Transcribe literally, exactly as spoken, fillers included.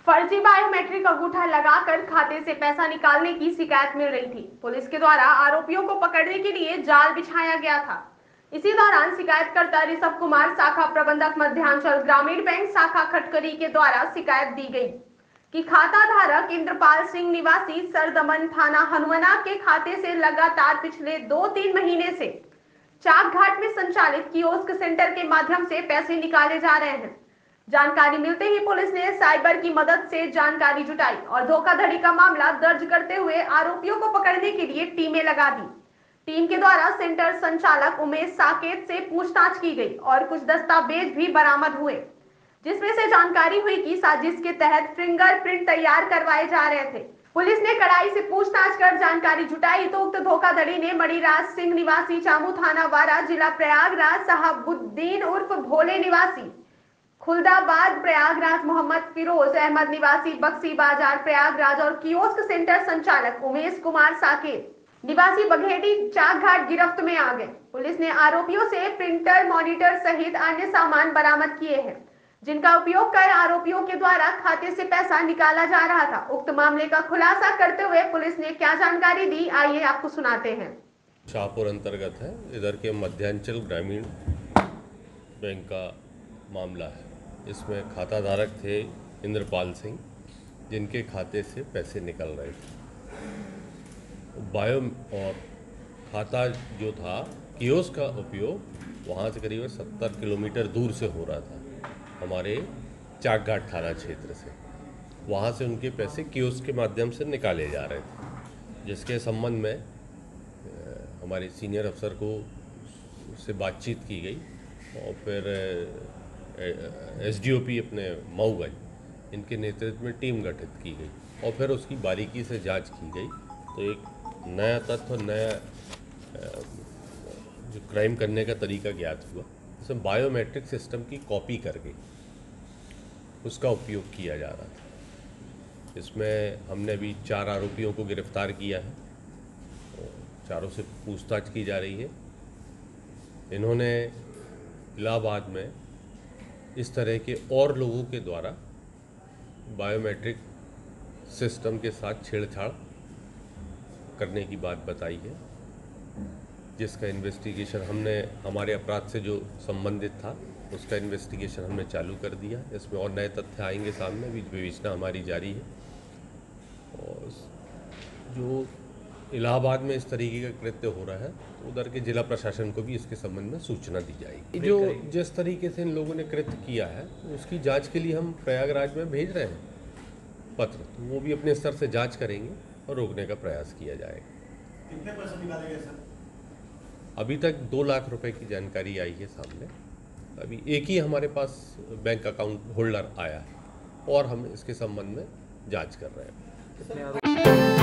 फर्जी बायोमेट्रिक अंगूठा लगाकर खाते से पैसा निकालने की शिकायत मिल रही थी। पुलिस के द्वारा आरोपियों को पकड़ने के लिए जाल बिछाया गया था। इसी दौरान शिकायतकर्ता ऋषभ कुमार, शाखा प्रबंधक, मध्यांचल ग्रामीण बैंक शाखा खटकरी के द्वारा शिकायत दी गई कि खाता धारक इंद्रपाल सिंह निवासी सरदमन थाना हनुमना के खाते से लगातार पिछले दो तीन महीने से चाक घाट में संचालित कियोस्क सेंटर के माध्यम से पैसे निकाले जा रहे हैं। जानकारी मिलते ही पुलिस ने साइबर की मदद से जानकारी जुटाई और धोखाधड़ी का मामला दर्ज करते हुए आरोपियों को पकड़ने के लिए टीमें लगा दी। टीम के द्वारा सेंटर संचालक उमेश साकेत से पूछताछ की गई और कुछ दस्तावेज भी बरामद हुए, जिसमें से जानकारी हुई कि साजिश के तहत फिंगरप्रिंट तैयार करवाए जा रहे थे। पुलिस ने कड़ाई से पूछताछ कर जानकारी जुटाई तो उक्त धोखाधड़ी ने मणिराज सिंह निवासी चामू थाना वारा, जिला प्रयागराज, साहबुद्दीन उर्फ भोले निवासी खुलदाबाद प्रयागराज, मोहम्मद फिरोज अहमद निवासी बक्सी बाजार प्रयागराज और कियोस्क सेंटर संचालक उमेश कुमार साकेत निवासी बघेड़ी चाक घाट गिरफ्त में आ गए। पुलिस ने आरोपियों से प्रिंटर, मॉनिटर सहित अन्य सामान बरामद किए हैं, जिनका उपयोग कर आरोपियों के द्वारा खाते से पैसा निकाला जा रहा था। उक्त मामले का खुलासा करते हुए पुलिस ने क्या जानकारी दी, आइए आपको सुनाते हैं। शाहपुर अंतर्गत है, इधर के मध्यांचल ग्रामीण बैंक का मामला है। इसमें खाता धारक थे इंद्रपाल सिंह, जिनके खाते से पैसे निकल रहे थे। बायो और खाता जो था कियोस्क का उपयोग वहाँ से करीब सत्तर किलोमीटर दूर से हो रहा था, हमारे चाक घाट थाना क्षेत्र से। वहाँ से उनके पैसे कियोस्क के माध्यम से निकाले जा रहे थे, जिसके संबंध में हमारे सीनियर अफसर को से बातचीत की गई और फिर एसडीओपी अपने मऊगंज, इनके नेतृत्व में टीम गठित की गई और फिर उसकी बारीकी से जांच की गई तो एक नया तथ्य, नया जो क्राइम करने का तरीका ज्ञात हुआ। इसमें बायोमेट्रिक सिस्टम की कॉपी करके उसका उपयोग किया जा रहा था। इसमें हमने अभी चार आरोपियों को गिरफ्तार किया है, चारों से पूछताछ की जा रही है। इन्होंने इलाहाबाद में इस तरह के और लोगों के द्वारा बायोमेट्रिक सिस्टम के साथ छेड़छाड़ करने की बात बताई है, जिसका इन्वेस्टिगेशन हमने हमारे अपराध से जो संबंधित था उसका इन्वेस्टिगेशन हमने चालू कर दिया। इसमें और नए तथ्य आएंगे सामने, भी विवेचना हमारी जारी है। और जो इलाहाबाद में इस तरीके का कृत्य हो रहा है तो उधर के जिला प्रशासन को भी इसके संबंध में सूचना दी जाएगी। जो जिस तरीके से इन लोगों ने कृत्य किया है तो उसकी जांच के लिए हम प्रयागराज में भेज रहे हैं पत्र, तो वो भी अपने स्तर से जांच करेंगे और रोकने का प्रयास किया जाएगा। कितने पैसे निकाले गए सर? अभी तक दो लाख रुपए की जानकारी आई है सामने। अभी एक ही हमारे पास बैंक अकाउंट होल्डर आया है और हम इसके संबंध में जांच कर रहे हैं।